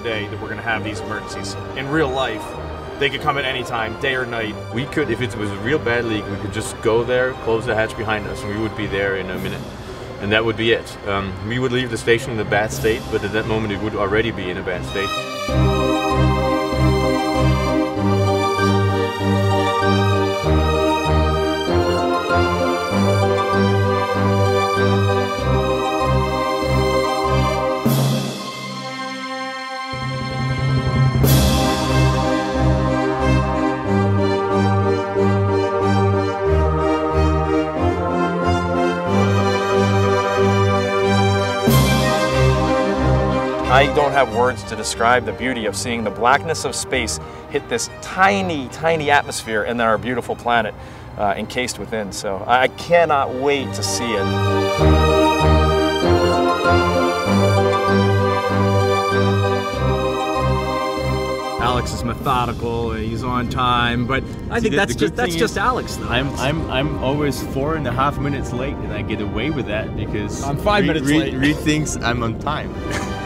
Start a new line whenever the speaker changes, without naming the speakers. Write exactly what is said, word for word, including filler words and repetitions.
today that we're going to have these emergencies. In real life, they could come at any time, day or night.
We could, if it was a real bad leak, we could just go there, close the hatch behind us, and we would be there in a minute. And that would be it. Um, we would leave the station in a bad state, but at that moment it would already be in a bad state.
I don't have words to describe the beauty of seeing the blackness of space hit this tiny, tiny atmosphere and then our beautiful planet uh, encased within. So I cannot wait to see it.
Alex is methodical, he's on time, but I
See,
think
the,
that's
the
just that's
thing
just
is,
Alex though.
I'm I'm I'm always four and a half minutes late, and I get away with that because
I'm five
Reed,
minutes
Reed,
late.
Reed thinks I'm on time.